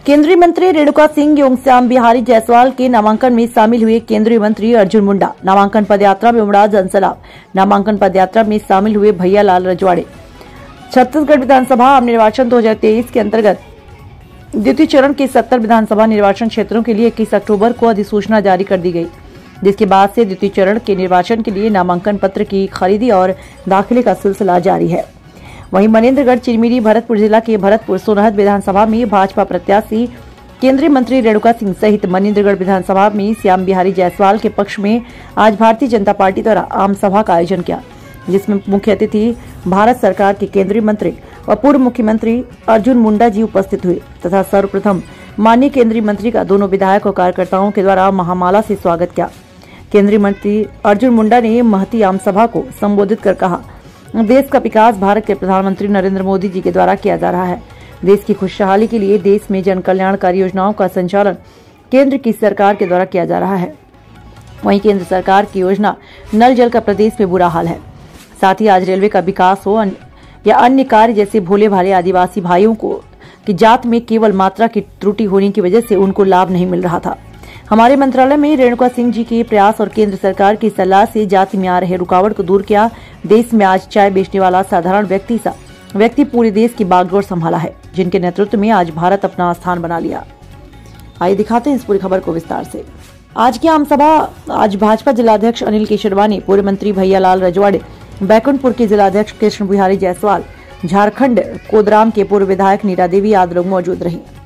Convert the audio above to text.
केंद्रीय मंत्री रेणुका सिंह एवं श्याम बिहारी जायसवाल के नामांकन में शामिल हुए केंद्रीय मंत्री अर्जुन मुंडा। नामांकन पदयात्रा में उमड़ा जनसैलाब। नामांकन पदयात्रा में शामिल हुए भैयालाल रजवाड़े। छत्तीसगढ़ विधानसभा आम निर्वाचन 2023 के अंतर्गत द्वितीय चरण के 70 विधानसभा निर्वाचन क्षेत्रों के लिए 21 अक्टूबर को अधिसूचना जारी कर दी गई, जिसके बाद से द्वितीय चरण के निर्वाचन के लिए नामांकन पत्र की खरीदी और दाखिले का सिलसिला जारी है। वहीं मनेन्द्रगढ़, चिरमिरी, भरतपुर जिला के भरतपुर सोनहत विधानसभा में भाजपा प्रत्याशी केंद्रीय मंत्री रेणुका सिंह सहित मनेन्द्रगढ़ विधानसभा में श्याम बिहारी जायसवाल के पक्ष में आज भारतीय जनता पार्टी द्वारा आम सभा का आयोजन किया, जिसमें मुख्य अतिथि भारत सरकार के केंद्रीय मंत्री व पूर्व मुख्यमंत्री अर्जुन मुंडा जी उपस्थित हुए तथा सर्वप्रथम माननीय केंद्रीय मंत्री का दोनों विधायक और कार्यकर्ताओं के द्वारा महामाला से स्वागत किया। केंद्रीय मंत्री अर्जुन मुंडा ने महती आम सभा को संबोधित कर कहा, देश का विकास भारत के प्रधानमंत्री नरेंद्र मोदी जी के द्वारा किया जा रहा है। देश की खुशहाली के लिए देश में जन कल्याणकारी योजनाओं का संचालन केंद्र की सरकार के द्वारा किया जा रहा है। वहीं केंद्र सरकार की योजना नल जल का प्रदेश में बुरा हाल है। साथ ही आज रेलवे का विकास हो या अन्य कार्य जैसे भोले भाले आदिवासी भाइयों को की जात में केवल मात्रा की त्रुटि होने की वजह से उनको लाभ नहीं मिल रहा था। हमारे मंत्रालय में रेणुका सिंह जी के प्रयास और केंद्र सरकार की सलाह से जाति में आ रहे रुकावट को दूर किया। देश में आज चाय बेचने वाला साधारण व्यक्ति पूरे देश की बागडोर संभाला है, जिनके नेतृत्व में आज भारत अपना स्थान बना लिया। आइए दिखाते हैं इस पूरी खबर को विस्तार से। आज की आम सभा आज भाजपा जिलाध्यक्ष अनिल केशरवानी, पूर्व मंत्री भैयालाल रजवाड़े, बैकुंठपुर के जिलाध्यक्ष कृष्ण बिहारी जायसवाल, झारखंड कोदराम के पूर्व विधायक नीरा देवी आदि लोग मौजूद रहे।